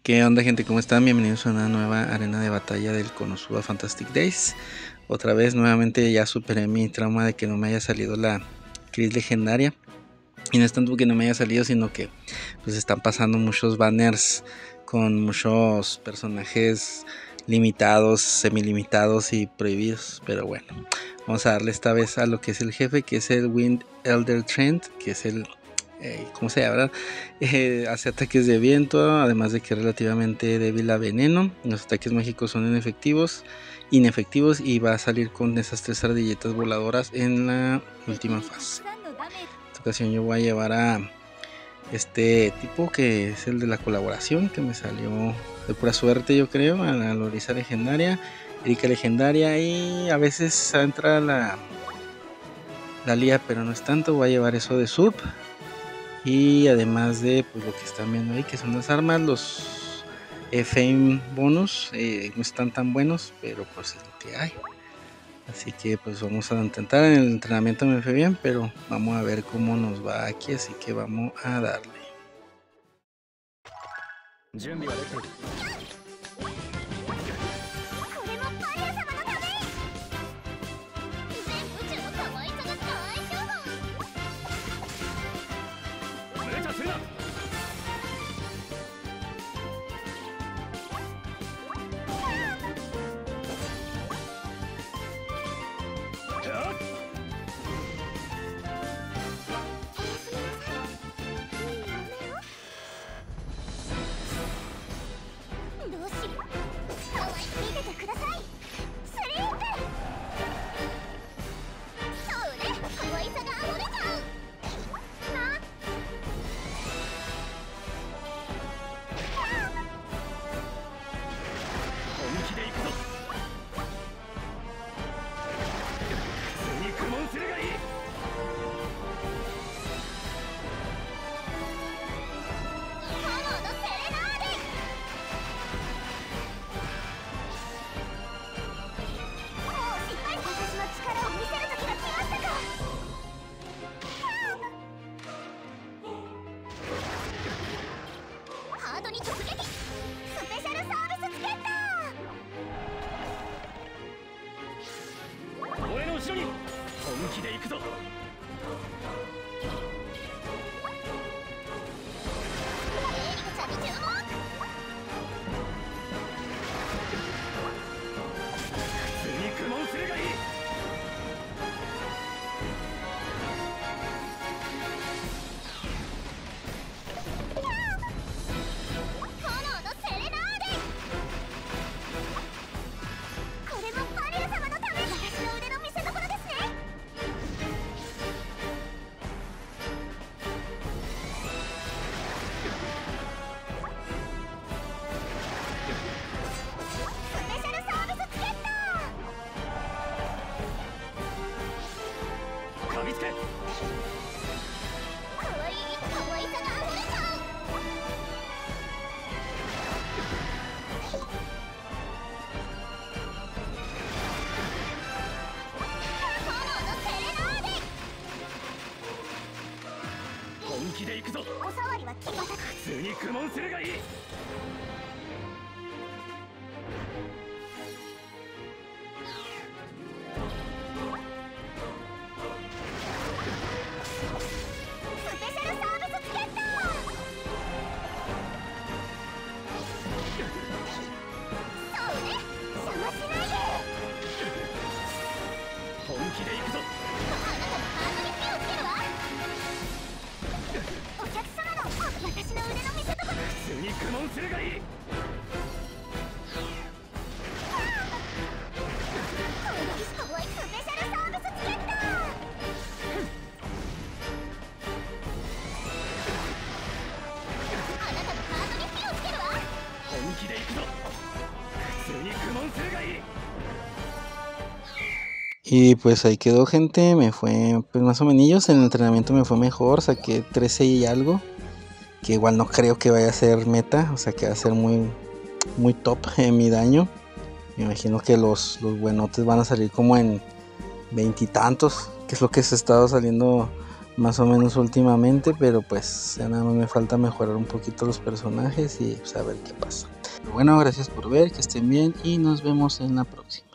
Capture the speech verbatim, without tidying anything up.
¿Qué onda, gente? ¿Cómo están? Bienvenidos a una nueva arena de batalla del Konosuba Fantastic Days. Otra vez, nuevamente ya superé mi trauma de que no me haya salido la Cris legendaria. Y no es tanto que no me haya salido, sino que pues están pasando muchos banners con muchos personajes limitados, semilimitados y prohibidos. Pero bueno, vamos a darle esta vez a lo que es el jefe, que es el Wind Elder Trent, que es el... Eh, ¿Cómo se llama? Eh, hace ataques de viento, además de que es relativamente débil a veneno. Los ataques mágicos son inefectivos, inefectivos y va a salir con esas tres ardilletas voladoras en la última fase. En esta ocasión yo voy a llevar a este tipo que es el de la colaboración, que me salió de pura suerte, yo creo, a la Lorisa legendaria, Erika legendaria, y a veces entra la, la Lía, pero no es tanto. Voy a llevar eso de sub. Y además de pues lo que están viendo ahí, que son las armas, los eh, fame bonus eh, no están tan buenos, pero pues es lo que hay. Así que pues vamos a intentar. En el entrenamiento me fue bien, pero vamos a ver cómo nos va aquí, así que vamos a darle. Y pues ahí quedó, gente. Me fue pues más o menos. En el entrenamiento me fue mejor. Saqué trece y algo. Que igual no creo que vaya a ser meta. O sea que va a ser muy, muy top en mi daño. Me imagino que los, los buenotes van a salir como en veintitantos. Que es lo que se ha estado saliendo más o menos últimamente, pero pues ya nada más me falta mejorar un poquito los personajes y pues a ver qué pasa. Pero bueno, gracias por ver, que estén bien y nos vemos en la próxima.